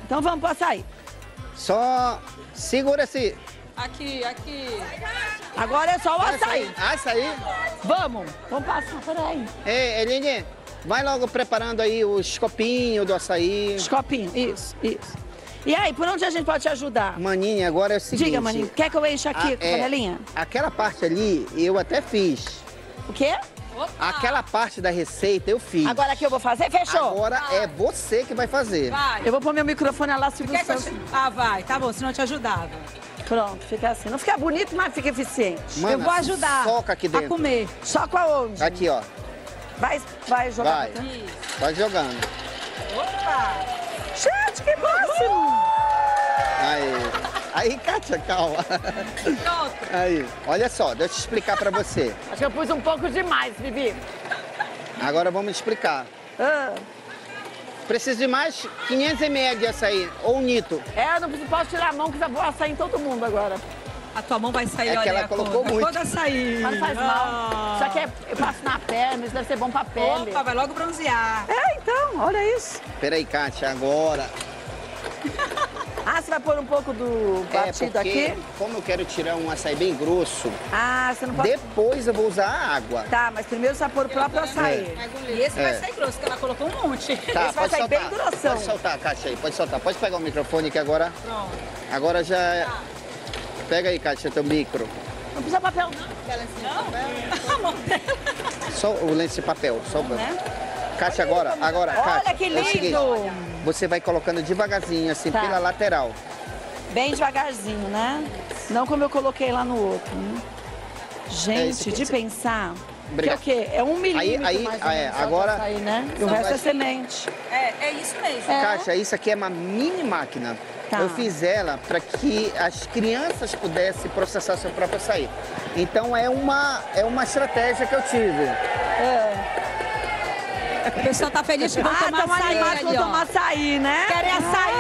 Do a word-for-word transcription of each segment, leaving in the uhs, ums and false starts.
então vamos pro açaí. Só segura esse... Aqui, aqui. Agora é só o açaí. Açaí. Vamos, vamos passar, peraí. Ei, Eline, vai logo preparando aí os copinhos do açaí. Os copinhos, isso, isso. E aí, por onde a gente pode te ajudar? Maninha, agora é o seguinte... Diga, Maninha, quer que eu encha aqui a- com a é, panelinha? Aquela parte ali, eu até fiz. O quê? Opa. Aquela parte da receita eu fiz. Agora que eu vou fazer, fechou? Agora é você que vai fazer. Vai. Eu vou pôr meu microfone lá, Silvio Quer que eu Santos. te- Ah, vai. Tá bom, senão eu te ajudava. Pronto, fica assim. Não fica bonito, mas fica eficiente. Mana, eu vou ajudar soca aqui a dentro. comer. Só com aonde? Aqui, ó. Vai, vai jogar Vai. pra dentro. Vai jogando. Opa! Gente, que máximo! Aí. Aí, Kátia, calma. Pronto. Aí. Olha só, deixa eu explicar pra você. Acho que eu pus um pouco demais, Bibi. Agora vamos explicar. Ah, Preciso de mais quinhentos mililitros de açaí, ou um nito. é, eu não posso tirar a mão que já vou açaí em todo mundo agora. A tua mão vai sair, É que olha ela a colocou cor. muito. Toda sair. Mas não faz mal. Isso aqui é, eu passo na perna, isso deve ser bom pra pele. Opa, vai logo bronzear. É, então, olha isso. Peraí, Kátia, agora. Ah, você vai pôr um pouco do batido é porque, aqui? como eu quero tirar um açaí bem grosso, Ah, você não pode... depois eu vou usar a água. Tá, mas primeiro você vai pôr o próprio açaí. E esse É. vai sair grosso, que ela colocou um monte. Tá, Esse vai pode sair bem soltar. grossão. Pode soltar, Kátia, aí, pode soltar. Pode pegar o microfone que agora, Pronto. agora já... é- Pega aí, Kátia, teu micro. Não precisa papel, não. A mão dela. Só o lenço de papel, só o... Né? Kátia, agora, agora, Olha Kátia, que é o seguinte, lindo! você vai colocando devagarzinho, assim, Tá. pela lateral. Bem devagarzinho, né? Não como eu coloquei lá no outro. Né? Gente, isso aqui, de isso- pensar Obrigado. que é o quê? É um milímetro aí, mais ou é, menos. só agora- de açaí, né? E o Só resto vai- é semente. É, é isso mesmo. É. Kátia, isso aqui é uma mini máquina. Tá. Eu fiz ela para que as crianças pudessem processar seu próprio açaí. Então é uma, é uma estratégia que eu tive. O pessoal tá feliz que vão Ah, tomar estão açaí animados ali, vão ó. tomar açaí, né? Querem açaí.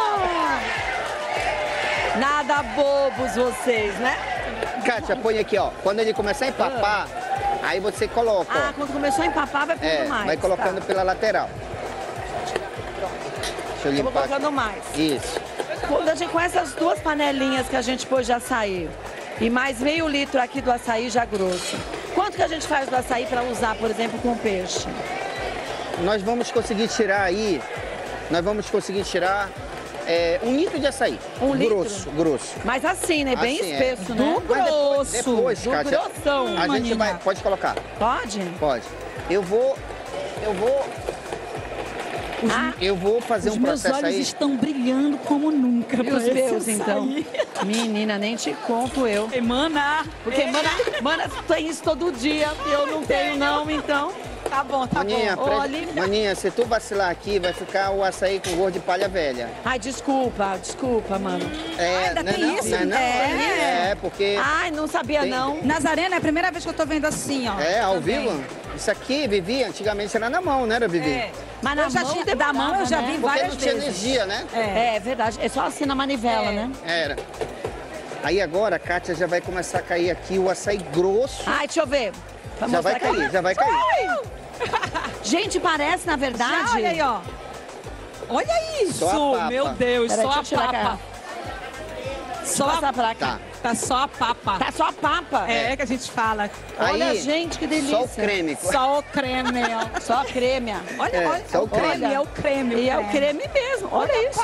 Nada bobos vocês, né? Kátia, põe aqui, ó. Quando ele começar a empapar, aí você coloca, Ah, ó. quando começou a empapar, vai pondo É, mais. vai colocando Tá. pela lateral. Deixa eu Eu vou limpar aqui. colocando mais. Isso. Quando a gente, com essas duas panelinhas que a gente pôs de açaí e mais meio litro aqui do açaí já grosso, quanto que a gente faz do açaí para usar, por exemplo, com peixe? Nós vamos conseguir tirar aí, nós vamos conseguir tirar é, um litro de açaí. Um litro? Grosso, grosso. Mas assim, né? Bem Assim, é. espesso, Do né? Mas depois, grosso. depois, Do Kátia, grossão, a gente Manina. vai, pode colocar, Pode? pode. Eu vou, eu vou, Ah, eu vou fazer Os um meus processo olhos aí. estão brilhando como nunca. e pra os esse meus, açaí. então? Menina, nem te conto eu. Emana. Porque, mana, mana, tem isso todo dia e eu não tenho, não, então. Tá bom, tá Maninha, bom. pre- Olha. Maninha, se tu vacilar aqui, vai ficar o açaí com gosto de palha velha. Ai, desculpa, desculpa, mano. É, ainda não é tem não, isso? Não é, não, É. é, porque... Ai, não sabia, Tem- não. Nazarena é a primeira vez que eu tô vendo assim, ó. É, ao Também. vivo? Isso aqui, Vivi, antigamente era na mão, não era, Vivi? É. Mas na eu já mão tinha, da mão eu já demorava, vi né? Porque várias não tinha vezes. energia, né? É. É, é verdade. É só assim na manivela, É. né? Era. Aí agora a Kátia já vai começar a cair aqui o açaí grosso. Ai, deixa eu ver. Pra Já vai mostrar que- cair, já vai cair. Gente, parece, na verdade... Já, olha aí, ó. Olha isso! Só a papa. Meu Deus, Peraí, só deixa a eu tirar a papa. garrafa. Só Passa a... pra cá. Tá. Tá só a papa. Tá só a papa. É, que a gente fala. Olha, Aí, gente, que delícia. Só o creme. Só o creme, ó. Só a creme. Olha, É, olha. só o creme. Olha, é o creme. E é o creme mesmo. Olha isso.